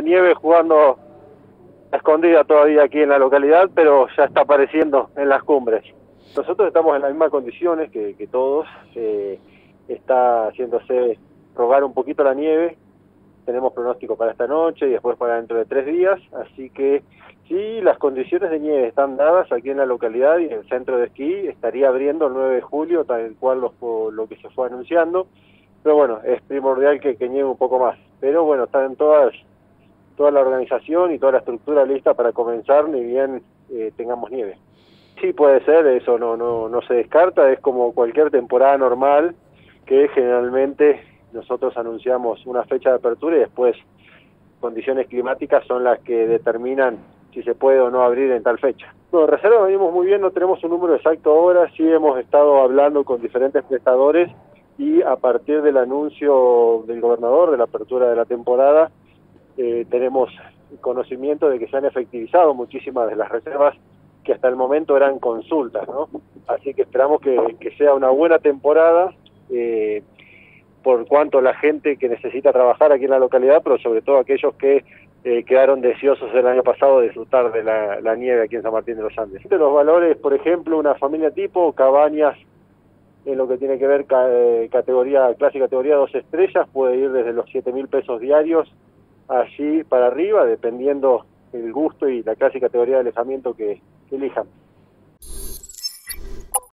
Nieve jugando a escondida todavía aquí en la localidad, pero ya está apareciendo en las cumbres. Nosotros estamos en las mismas condiciones que todos, está haciéndose rogar un poquito la nieve, tenemos pronóstico para esta noche y después para dentro de 3 días, así que sí, las condiciones de nieve están dadas aquí en la localidad y el centro de esquí estaría abriendo el 9 de julio, tal cual lo que se fue anunciando, pero bueno, es primordial que nieve un poco más, pero bueno, están toda la organización y toda la estructura lista para comenzar, ni bien tengamos nieve. Sí, puede ser, eso no se descarta, es como cualquier temporada normal, que generalmente nosotros anunciamos una fecha de apertura y después condiciones climáticas son las que determinan si se puede o no abrir en tal fecha. Bueno, reserva venimos muy bien, no tenemos un número exacto ahora, sí hemos estado hablando con diferentes prestadores y a partir del anuncio del gobernador de la apertura de la temporada, tenemos conocimiento de que se han efectivizado muchísimas de las reservas que hasta el momento eran consultas, ¿no? Así que esperamos que sea una buena temporada, por cuanto la gente que necesita trabajar aquí en la localidad, pero sobre todo aquellos que quedaron deseosos el año pasado de disfrutar de la nieve aquí en San Martín de los Andes. Los valores, por ejemplo, una familia tipo, cabañas, en lo que tiene que ver categoría, clase categoría 2 estrellas, puede ir desde los 7.000 pesos diarios allí para arriba, dependiendo el gusto y la clase y categoría de alojamiento que elijan.